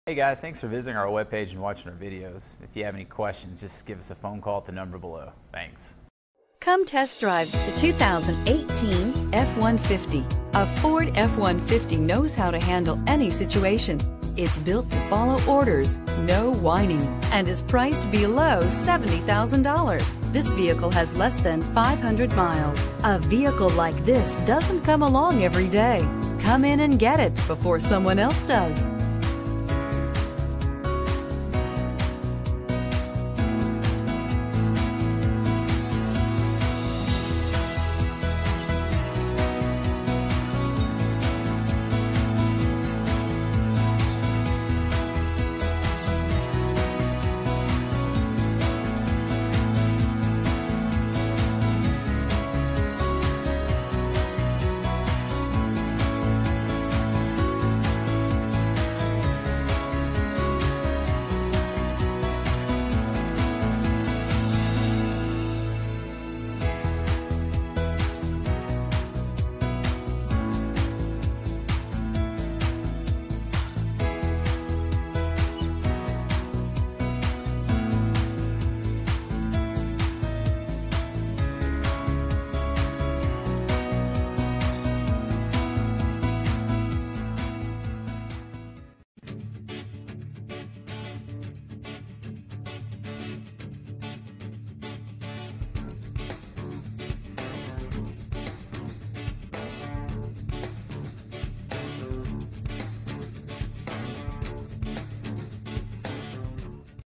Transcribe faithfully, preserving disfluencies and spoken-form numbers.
Hey guys, thanks for visiting our webpage and watching our videos. If you have any questions, just give us a phone call at the number below. Thanks. Come test drive the two thousand eighteen F one fifty. A Ford F one fifty knows how to handle any situation. It's built to follow orders, no whining, and is priced below seventy thousand dollars. This vehicle has less than five hundred miles. A vehicle like this doesn't come along every day. Come in and get it before someone else does.